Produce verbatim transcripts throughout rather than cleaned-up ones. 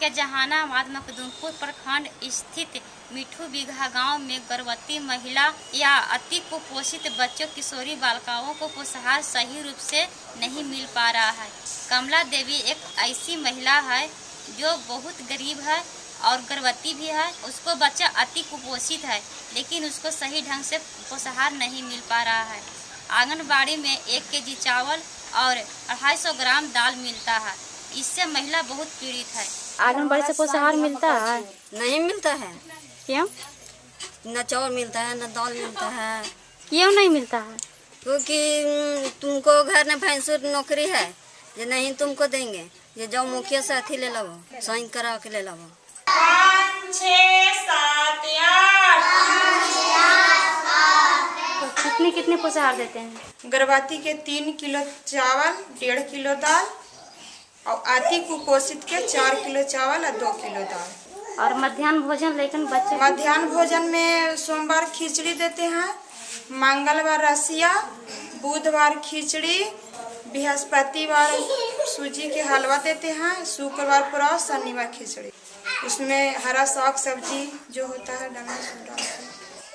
के जहानाबाद मखदूमपुर प्रखंड स्थित मिठू बीघा गांव में गर्भवती महिला या अति कुपोषित बच्चों किशोरी बालिकाओं को पोषाहार सही रूप से नहीं मिल पा रहा है। कमला देवी एक ऐसी महिला है जो बहुत गरीब है और गर्भवती भी है। उसको बच्चा अति कुपोषित है, लेकिन उसको सही ढंग से पोषाहार नहीं मिल पा रहा है। आंगनबाड़ी में एक केजी चावल और अढ़ाई सौ ग्राम दाल मिलता है। इससे महिला बहुत पीड़ित है। आंगनबाड़ी से पोषाहार मिलता है? नहीं मिलता है। क्यों? न चावल मिलता है, न दाल मिलता है। क्यों नहीं मिलता है? क्योंकि तुमको घर में भैंसुर नौकरी है, ये नहीं तुमको देंगे। ये जाओ मुखिया से अथी ले लो, साइन करा के ले लो। पाँच छः सात आठ। कितने कितने पोषाहार देते हैं? गर्भवती के तीन किलो चावल, डेढ़ किलो दाल और अति कुपोषित के चार किलो चावल और दो किलो दाल। और मध्याह्न भोजन लेकिन बच्चे मध्याह्न भोजन में सोमवार खिचड़ी देते हैं, मंगलवार रसिया, बुधवार खिचड़ी, बृहस्पतिवार सूजी के हलवा देते हैं, शुक्रवार पुलाव, शनिवार खिचड़ी। उसमें हरा साग सब्जी जो होता है डालना डालते हैं।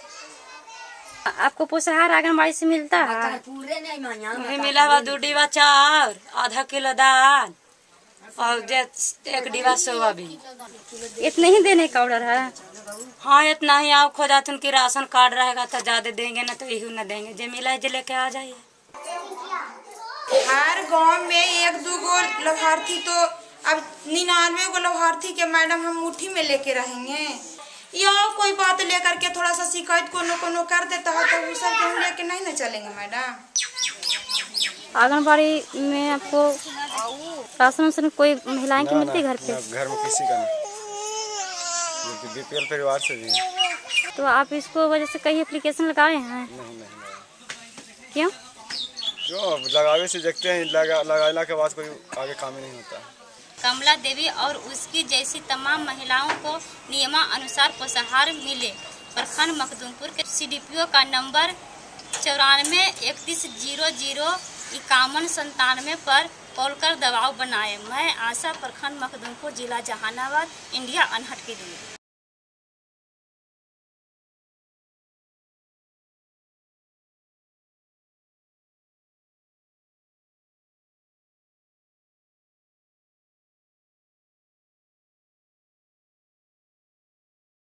आपको पोषाहार आंगनबाड़ी से मिलता है? हमें मिला हुआ दो डिब्बा चावल, आधा किलो दाल और एक डिब्बा सोयाबीन। इतने ही देने का ऑर्डर है? हाँ, इतना ही। आप खोजा तुम की राशन कार्ड रहेगा तो ज्यादा देंगे, ना तो यही न देंगे। जो मिला है जो लेके आ जाइए। हर गांव में एक दो गो लाभार्थी, तो अब निन्यानवे गो लाभार्थी के मैडम हम मुट्ठी में लेके रहेंगे। या कोई बात लेकर के थोड़ा सा शिकायत कोनो कोनो कर देता है तो वो सब हम लेके नहीं ना चलेंगे मैडम। आंगनबाड़ी में आपको राशन वाशन कोई महिलाएं की मिलती है घर पे? घर में किसी का नहीं, बीपीएल परिवार से भी। तो आप इसको वजह से कई एप्लीकेशन लगाए हैं? नहीं नहीं। क्यों? क्यों लगावे से देखते हैं, लगा लगाने के बाद कोई आगे काम ही नहीं होता। कमला देवी और उसकी जैसी तमाम महिलाओं को नियमानुसार पोषाहार मिले। प्रखंड मखदूमपुर के सीडीपीओ का नंबर चौरानवे इकतीस जीरो जीरो इक्यावन संतानवे पर कॉल कर दबाव बनाए। मैं आशा, प्रखंड मखदूमपुर, जिला जहानाबाद, इंडिया अनहट की दूरी।